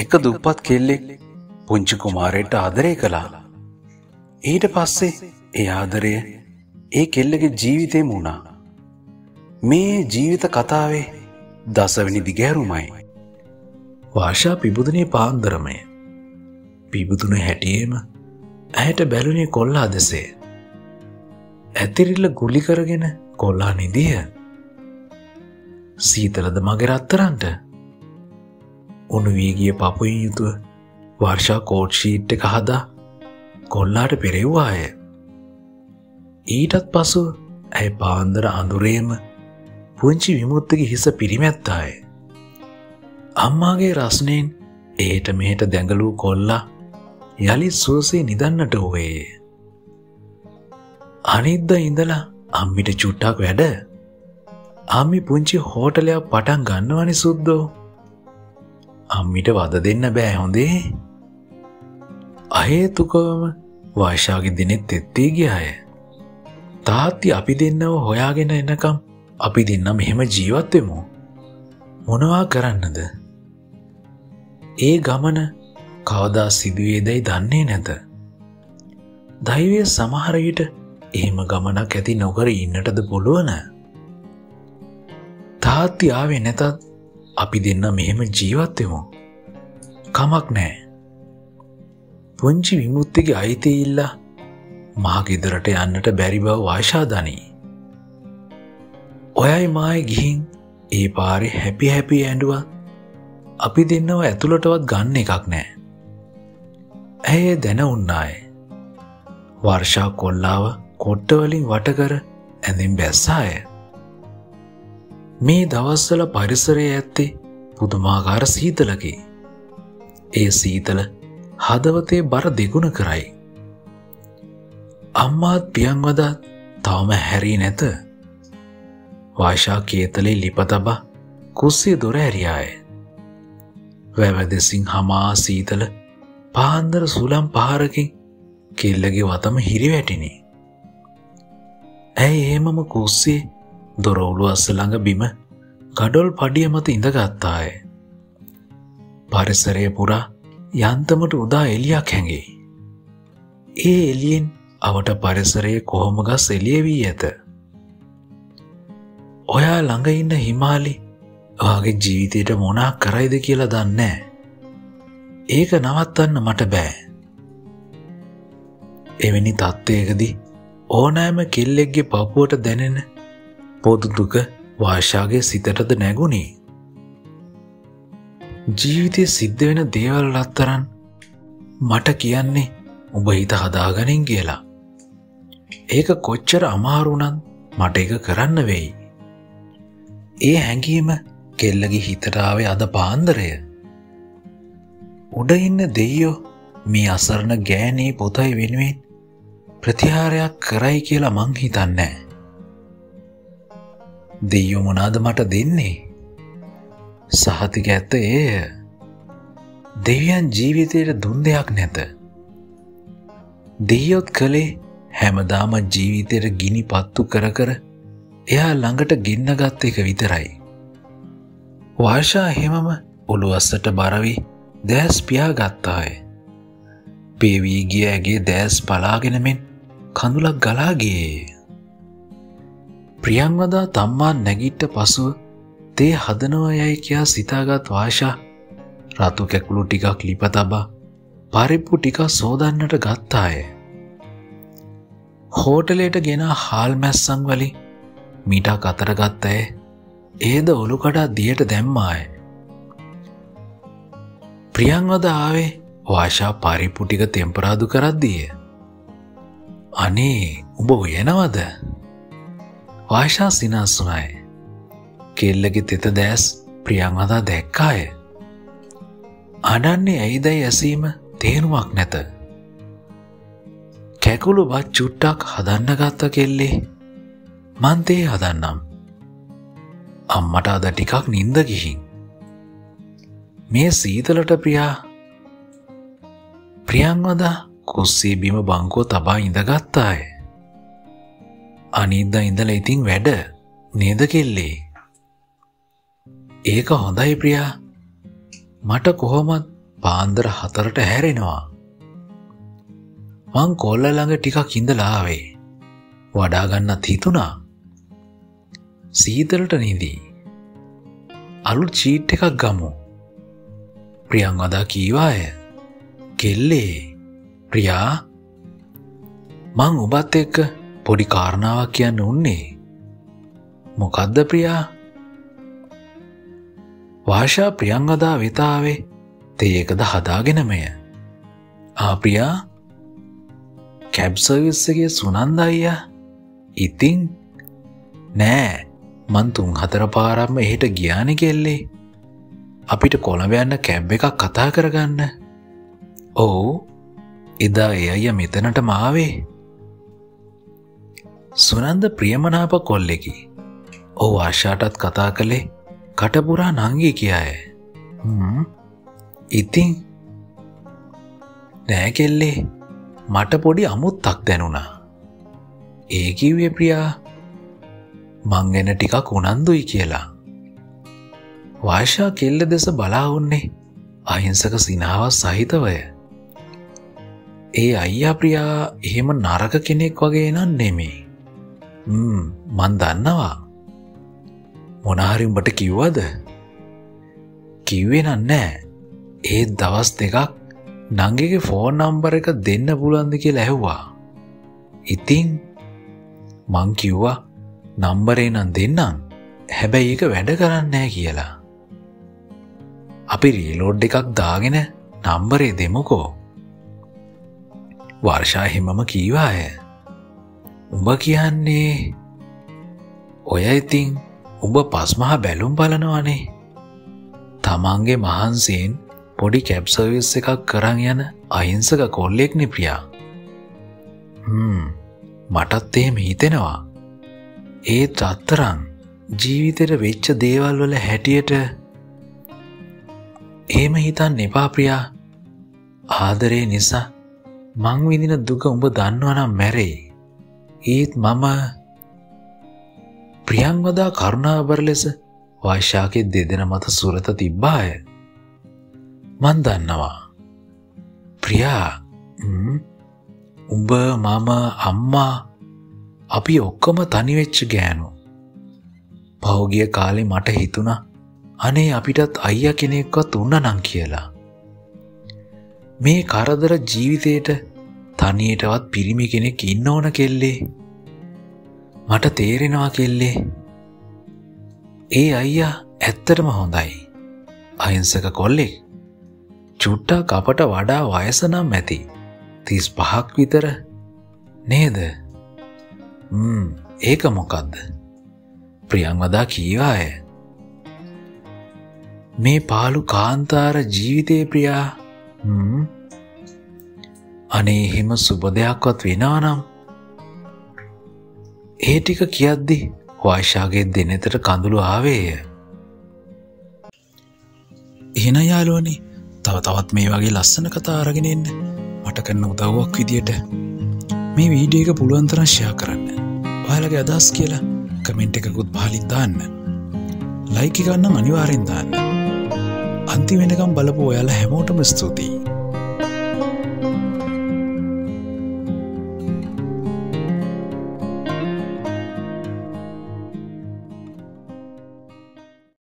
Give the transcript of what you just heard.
එක දුප්පත් කෙල්ලෙක් පුංචි කුමාරයට ආදරය කළා. ඊට පස්සේ ඒ ආදරය ඒ කෙල්ලගේ ජීවිතේම වුණා. මේ ජීවිත කතාවේ දසවෙනි දිගෑරුමයි. වාර්ෂා පිබුදුනේ පාන්දරමය. පිබුදුන හැටියේම ඇයට බැලුනේ කොල්ලා දෙසේ. ඇතිරිල්ල ගුලි කරගෙන කොල්ලා නිදිය. සීතලද මගේ රත්තරන්ට. උණු වී ගිය පපුවෙන් යුතුව වර්ෂා කෝට් ෂීට් එක හදා කොල්ලාට පෙරෙව්වාය. ඊටත් පසු ඇය පාන්දර අඳුරේම පුංචි විමුක්තිගේ හිස පිරිමැත්තාය. අම්මාගේ රස්නයෙන් එහෙට මෙහෙට දැඟලූ කොල්ලා යලි සුවසේ නිදන්නට වූයේ. අනිද්දා ඉඳලා අම්මිට චුට්ටක් වැඩ. අම්මි පුංචි හෝටලයක් පටන් ගන්නවනි සුද්දෝ. අම්මිට වද දෙන්න බෑ හොඳේ. අහේතුකවම වර්ෂාගේ දිනෙත් තෙත්තේ ගියාය. තාත්ති අපි දෙන්නව හොයාගෙන එනකම් අපි දෙන්න මෙහෙම ජීවත් වෙමු. මොනවා කරන්නද? ඒ ගමන කවදා සිදුවේදැයි දන්නේ නැත. දෛවය සමහර විට එහෙම ගමනක් ඇති නොකර ඉන්නටද පුළුවන. තාත්ති ආවේ නැතත් අපි දෙන්න මෙහෙම ජීවත් වෙමු. කමක් නෑ. පුංචි විමුක්තිගේ අයිතිය ඉල්ලා මහ ගෙදරට යන්නට බැරි බව වාර්ෂා දනී. ඔයයි මායි ගිහින් ඒ පාරේ හැපි ඇඬුවා අපි දෙන්නව ඇතුළටවත් ගන්න එකක් නෑ. ඇය දැන උන්නාය. වර්ෂා කොල්ලාව කොට්ටවලින් වටකර ඇඳෙන් බැස්සාය. මේ දවස්වල පරිසරයේ ඇත්තේ පුදුමාකාර සීතලකි. ඒ සීතල හදවතේ බර දෙගුණ කරයි. අම්මාත් පියන්වදත් තවම හැරී නැත. වාර්ෂා කේතලේ ලිප තබා කුස්සිය දොර ඇරියාය. වැවදෙසින් හමා සීතල පාන්දර සුළම් පහරකින් කෙල්ලගේ වතම හිරිවැටිනි. ඇයි එහෙමම කුස්සියේ දොරවුළු අස්ස ළඟ බිම ගඩොල් පඩිය මත ඉඳගත්තාය. පරිසරය පුරා යන්තමට උදා එළියක් හැඟේ. ඒ එළියෙන් අවට පරිසරයේ කොහොම ගස් එළිය වී ඇත. ඔයා ළඟ ඉන්න හිමාලි ඔයාගේ ජීවිතයට මොනා කරයිද කියලා දන්නේ. ඒක නවත්තන්න මට බෑ. එවැනි තත්ත්වයකදී ඕනෑම කෙල්ලෙක්ගේ පපුවට දැනෙන පොදු දුක වාර්ෂාගේ සිතටද නැගුණේ. ජීවිතේ සිද්ධ වෙන දේවල් අතරන් මට කියන්නේ ඔබ හිත හදාගනින් කියලා. ඒක කොච්චර අමාරු නම් මට ඒක කරන්න වෙයි. ඒ හැඟීම කෙල්ලගේ හිතට ආවේ අද පාන්දරය. උඩ ඉන්න දෙයියෝ මේ අසරණ ගෑණී පුතයි වෙනුවෙන් ප්‍රතිහාරයක් කරයි කියලා මං හිතන්නේ. දෙයියෝ මොනවාද මට දෙන්නේ? සහතික ඇත්ත ඒය. දෙවියන් ජීවිතයට දුන් දෙයක් නැත. දෙයියොත් කලේ හැමදාම ජීවිතයට ගිනි පත්තු කර කර එයා ළඟට ගෙන්න ගත්ත එක විතරයි. වාර්ෂා එහෙමම ඔළුවස්සට බරවි දැස් පියා ගත්තාය. පේවී ගිය ඇගේ දැස් පලාගෙන මෙන් කඳුලක් ගලා ගියේ. ප්‍රියංවදා තම්මා නැගිට්ට පසුව තේ හදනවා යයි කියා සිතාගත් වාර්ෂා රතු කැකුළු ටිකක් ලිප තබා පරිප්පු ටිකක් සෝදන්නට ගත්තාය. හෝටලයට ගෙන හාල් මැස්සන් වලින් මීටක් අතර ගත්ත ඇය ඒද ඔලු කඩා දියට දැම්මාය. ප්‍රියංවද ආවේ වාර්ෂා පරිප්පු ටික තෙම්පරාදු කරද්දීය. අනේ උඹ උයනවද? වාර්ෂා සිනාසුනාය. කෙල්ලගේ තෙත දැස් ප්‍රියංවදා දැක්කාය. අඩන්නේ ඇයිදයි ඇසීම තේරුමක් නැත. කැකුළු බත් චුට්ටක් හදන්න ගත්ත කෙල්ලේ මන් තේ හදන්නම්. අම්මට අද ටිකක් නින්ද ගිහින්. මේ සීතලට ප්‍රියංවදා කුස්සිය බිම බංකුව තබා ඉඳගත්තාය. අනිද්දා ඉඳලා ඉතින් වැඩ නේද කෙල්ලේ? ඒක හොඳයි ප්‍රියා. මට කොහොමත් පාන්දර 4ට හැරෙනවා. මං කොල්ල ළඟ ටිකක් ඉඳලා ආවේ. වඩා ගන්නත් හිතුණා. සීතලට නිදි. අලුත් චීට් එකක් ගමු. ප්‍රියංවදා කීවාය. කෙල්ලේ ප්‍රියා මං ඔබත් එක්ක පොඩි කාරණාවක් කියන්න උන්නේ. මොකද්ද ප්‍රියා? වාෂා ප්‍රියංවදා වෙතාවේ තේකද හදාගෙනමය. ප්‍රියා කැබ් සර්විස් එකේ සුනන්ද අයියා. ඉතින් නෑ මං 3-4 පාරක්ම එහෙට ගියානේ කෙල්ලේ. අපිට කොළඹ යන්න කැබ් එකක් කතා කරගන්න. ඔව් එදා ඒ අයියා මෙතනටම ආවේ. සුනන්ද ප්‍රියමනාප කොල්ලෙකි. ඔව් ආශාටත් කතා කළේ කටපුරා නංගි කියාය. ඉතින් නෑ කෙල්ලේ මට පොඩි අමුත්තක් දැනුණා. ඒ කිව්වේ ප්‍රියා මං ගැන ටිකක් උනන්දුයි කියලා. වාෂා කෙල්ල දෙස බලා උන්නේ අහිංසක සිනාවක් සහිතවය. ඒ අයියා ප්‍රියා එහෙම නරක කෙනෙක් වගේ නන් නෙමේ. මන් දන්නවා. මොනහරි උඹට කිව්වද? කිව්වේ නෑ. ඒ දවස් 2ක් නංගිගේ ෆෝන් නම්බර එක දෙන්න පුළුවන්ද කියලා ඇහුවා. ඉතින් මං කිව්වා නම්බරේ නම් දෙන්නම්. හැබැයි ඒක වැඩ කරන්නේ නැහැ කියලා. අපි රීලෝඩ් එකක් දාගෙන නම්බරේ දෙමුකෝ. වර්ෂා හිමම කීවාය. උඹ කියන්නේ ඔය ඉතින් උඹ පස්මහා බැලුම් බලනවනේ. තමන්ගේ මහන්සියෙන් පොඩි කැබ් සර්විස් එකක් කරන් යන අහිංසක කොල්ලෙක්නේ ප්‍රියා. මටත් එහෙම හිතෙනවා. ඒත් අත්තරන් ජීවිතේට වෙච්ච දේවල් වල හැටියට එහෙම හිතන්න එපා ප්‍රියා. ආදරේ නිසා මං විඳින දුක උඹ දන්නවනම් මැරෙයි. ඒත් මම ප්‍රියංවදා කරුණාබර ලෙස වාෂාගේ දෙදෙන මත සුරත තිබ්බාය. මන් දන්නවා ප්‍රියා උඹ මම අම්මා අපි ඔක්කොම තනිවෙච්ච ගෑනු. පහුගිය කාලේ මට හිතුණා අනේ අපිටත් අයියා කෙනෙක්වත් උන්නනම් කියලා. මේ කරදර ජීවිතේට තනියටවත් පිරිමි කෙනෙක් ඉන්න ඕන කෙල්ලේ. මට තේරෙනවා කෙල්ලේ. ඒ අයියා ඇත්තටම හොඳයි. අහිංසක කොල්ලෙක්. චුට්ටක් අපට වඩා වයස නම් ඇති. 35ක් විතර නේද? ඒක මොකද්ද? ප්‍රියංවදා කීවාය. මේ පාළු කාන්තාර ජීවිතේ ප්‍රියා. අනේ එහෙම සුබ දෙයක්වත් වෙනවා නම්. ඒ ටික කියද්දි වාෂාගේ දෙනෙතට කඳුළු ආවේය. එහෙනම් යාළුවනේ තවත් මේ වගේ ලස්සන කතා අරගෙන එන්න මට කරන උදව්වක් විදියට මේ වීඩියෝ එක පුළුවන් තරම් ෂෙයා කරන්න. ඔයාලගේ අදහස් කියලා කමෙන්ට් එකකුත් පහලින් දාන්න. ලයික් එක නම් අනිවාර්යෙන් දාන්න. අන්තිම වෙනකම් බලපු ඔයාලා හැමෝටම ස්තුතියි.